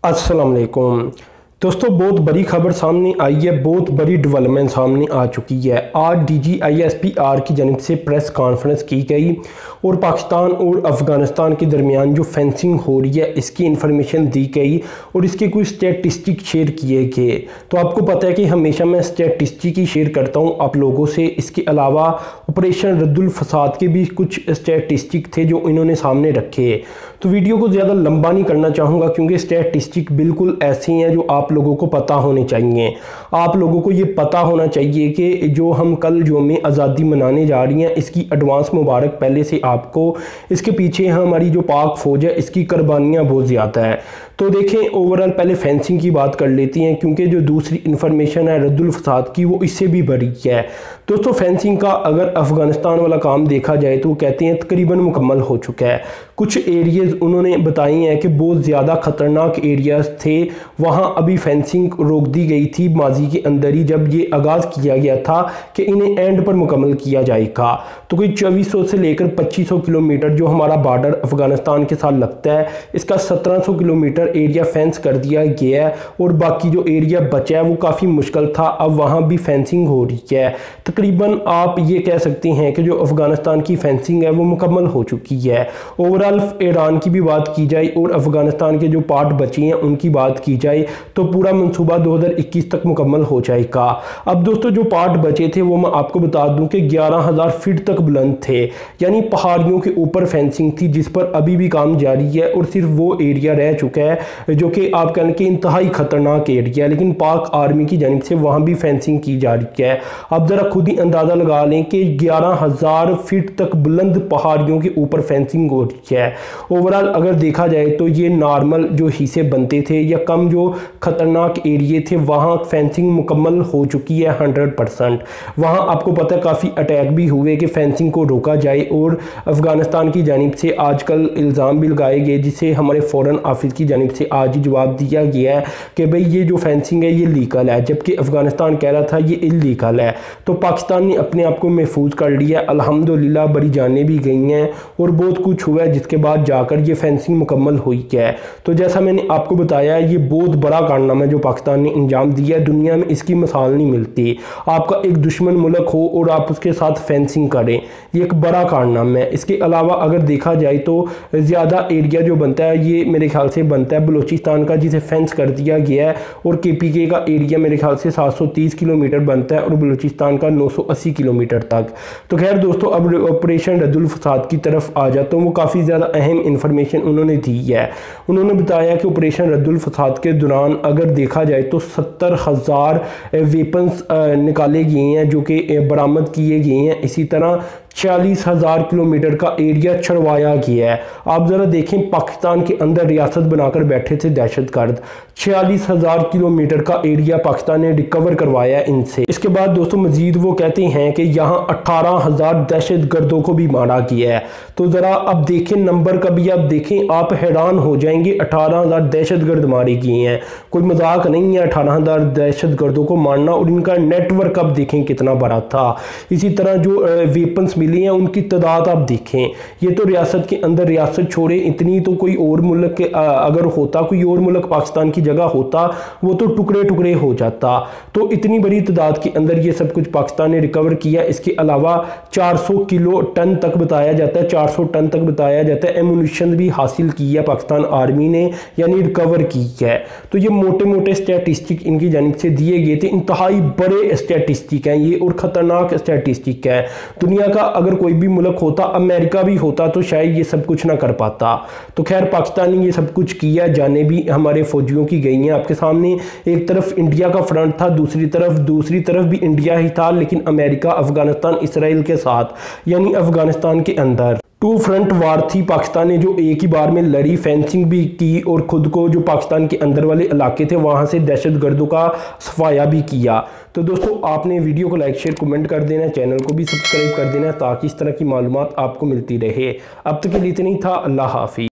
अस्सलाम वालेकुम दोस्तों, बहुत बड़ी खबर सामने आई है। बहुत बड़ी डेवलपमेंट सामने आ चुकी है। आज DGISPR की जानिब से प्रेस कॉन्फ्रेंस की गई और पाकिस्तान और अफ़गानिस्तान के दरमियान जो फेंसिंग हो रही है इसकी इन्फॉर्मेशन दी गई और इसके कुछ स्टैटिस्टिक शेयर किए गए। तो आपको पता है कि हमेशा मैं स्टैटिस्टिक ही शेयर करता हूँ आप लोगों से। इसके अलावा ऑपरेशन रद्दुल फसाद के भी कुछ स्टैटिस्टिक थे जो इन्होंने सामने रखे। तो वीडियो को ज़्यादा लंबा नहीं करना चाहूँगा क्योंकि स्टैटिस्टिक बिल्कुल ऐसे हैं जो आप लोगों को पता होने चाहिए। आप लोगों को ये पता होना चाहिए कि जो हम कल यौम आज़ादी मनाने जा रही हैं इसकी एडवांस मुबारक पहले से आपको। इसके पीछे हमारी जो पाक फ़ौज है इसकी कुर्बानियाँ बहुत ज़्यादा है। तो देखें, ओवरऑल पहले फेंसिंग की बात कर लेती हैं क्योंकि जो दूसरी इन्फॉर्मेशन है रद्दुल फसाद की वो इससे भी बड़ी है। दोस्तों, फेंसिंग का अगर अफ़गानिस्तान वाला काम देखा जाए तो वो कहते हैं तकरीबन मुकम्मल हो चुका है। कुछ एरियाज़ उन्होंने बताई हैं कि बहुत ज़्यादा ख़तरनाक एरियाज़ थे, वहाँ अभी फेंसिंग रोक दी गई थी माजी के अंदर ही, जब ये आगाज़ किया गया था कि इन्हें एंड पर मुकम्मल किया जाएगा। तो कोई 2400 से लेकर 2500 किलोमीटर जो हमारा बॉर्डर अफ़गानिस्तान के साथ लगता है इसका 1700 किलोमीटर एरिया फेंस कर दिया गया है और बाकी जो एरिया बचा है वो काफ़ी मुश्किल था, अब वहाँ भी फेंसिंग हो रही है। तकरीबन आप ये कह सकते हैं कि जो अफ़गानिस्तान की फेंसिंग है वो मुकम्मल हो चुकी है। ओवरऑल ईरान की भी बात की जाए और अफ़गानिस्तान के जो पार्ट बचे हैं उनकी बात की जाए तो पूरा मंसूबा 2021 तक मुकम्मल हो जाएगा। अब दोस्तों, जो पार्ट बचे थे वो मैं आपको बता दूं कि 11,000 फीट तक बुलंद थे, यानी पहाड़ियों के ऊपर फेंसिंग थी जिस पर अभी भी काम जारी है और सिर्फ वो एरिया रह चुका है जो कि आप कहने के इंतहाई ख़तरनाक एरिया है, लेकिन पाक आर्मी की जानिब से वहाँ भी फेंसिंग की जा रही है। अब ज़रा खुद ही अंदाज़ा लगा लें कि 11,000 फीट तक बुलंद पहाड़ियों के ऊपर फेंसिंग हो रही है। ओवरऑल अगर देखा जाए तो ये नॉर्मल जो हिस्से बनते थे या कम जो ख़तरनाक एरिए थे वहाँ फेंसिंग मुकम्मल हो चुकी है 100%। वहाँ आपको पता है काफ़ी अटैक भी हुए कि फेंसिंग को रोका जाए और अफ़गानिस्तान की जानिब से आजकल इल्ज़ाम भी लगाए गए जिसे हमारे फ़ॉरेन ऑफिस की जानिब से आज ही जवाब दिया गया है कि भाई ये जो फेंसिंग है ये लीगल है, जबकि अफ़गानिस्तान कह रहा था ये इल्लीगल है। तो पाकिस्तान ने अपने आप को महफूज कर लिया, अल्हम्दुलिल्लाह बड़ी जानें भी गई हैं और बहुत कुछ हुआ है जिसके बाद जाकर ये फेंसिंग मुकम्मल हुई है। तो जैसा मैंने आपको बताया ये बहुत बड़ा कारनामा है जो पाकिस्तान ने अंजाम दिया है, दुनिया में इसकी मिसाल नहीं मिलती। आपका एक दुश्मन मुल्क हो और आप उसके साथ फेंसिंग करें, ये एक बड़ा कारनामा है। इसके अलावा अगर देखा जाए तो ज़्यादा एरिया जो बनता है ये मेरे ख्याल से बनता है बलूचिस्तान का जिसे फेंस कर दिया गया है और KPK का एरिया मेरे ख्याल से 730 किलोमीटर बनता है और बलूचिस्तान का 980 किलोमीटर तक। तो खैर दोस्तों, अब ऑपरेशन रद्दुल फसाद की तरफ आ जाता हूँ। वो काफ़ी ज़्यादा अहम इन्फॉर्मेशन उन्होंने दी है। उन्होंने बताया कि ऑपरेशन रद्दुल फसाद के दौरान अगर देखा जाए तो 70,000 वेपन्स निकाले गए हैं जो कि बरामद किए गए हैं। इसी तरह 40,000 किलोमीटर का एरिया छड़वाया गया है। आप ज़रा देखें, पाकिस्तान के अंदर रियासत बनाकर बैठे थे दहशतगर्द, 40,000 किलोमीटर का एरिया पाकिस्तान ने रिकवर करवाया इनसे। इसके बाद दोस्तों मजीद वो कहते हैं कि यहाँ 18,000 दहशतगर्दों को भी मारा गया है। तो ज़रा अब देखें नंबर का भी, आप देखें आप हैरान हो जाएंगे, 18,000 दहशतगर्द मारे गए हैं। कोई मजाक नहीं है 18,000 दहशतगर्दों को मारना, और इनका नेटवर्क अब देखें कितना बड़ा था। इसी तरह जो वेपन्स मिली हैं उनकी तादाद आप देखें। ये तो रियासत के अंदर, रियासत छोड़े इतनी तो कोई और मुल्क के अगर होता, कोई और मुल्क पाकिस्तान की जगह होता वो तो टुकड़े टुकड़े हो जाता। तो इतनी बड़ी तादाद के अंदर ये सब कुछ पाकिस्तान ने रिकवर किया। इसके अलावा 400 किलो टन तक बताया जाता है, 400 टन तक बताया जाता है एमुनिशन भी हासिल की है पाकिस्तान आर्मी ने, यानी रिकवर की है। तो ये मोटे मोटे स्टैटिस्टिक इनकी जानिब से दिए गए थे। इंतहाई बड़े स्टैटिस्टिक हैं ये और ख़तरनाक स्टैटिस्टिक है। दुनिया का अगर कोई भी मुल्क होता, अमेरिका भी होता, तो शायद ये सब कुछ ना कर पाता। तो खैर पाकिस्तान ने ये सब कुछ किया, जाने भी हमारे फौजियों की गई हैं आपके सामने। एक तरफ इंडिया का फ्रंट था, दूसरी तरफ भी इंडिया ही था, लेकिन अमेरिका, अफगानिस्तान, इसराइल के साथ, यानी अफगानिस्तान के अंदर टू फ्रंट वार थी। पाकिस्तान ने जो एक ही बार में लड़ी, फेंसिंग भी की और खुद को जो पाकिस्तान के अंदर वाले इलाके थे वहाँ से दहशतगर्दों का सफाया भी किया। तो दोस्तों आपने वीडियो को लाइक शेयर कमेंट कर देना, चैनल को भी सब्सक्राइब कर देना ताकि इस तरह की मालूमात आपको मिलती रहे। अब तक के लिए इतना ही था। अल्लाह हाफिज़।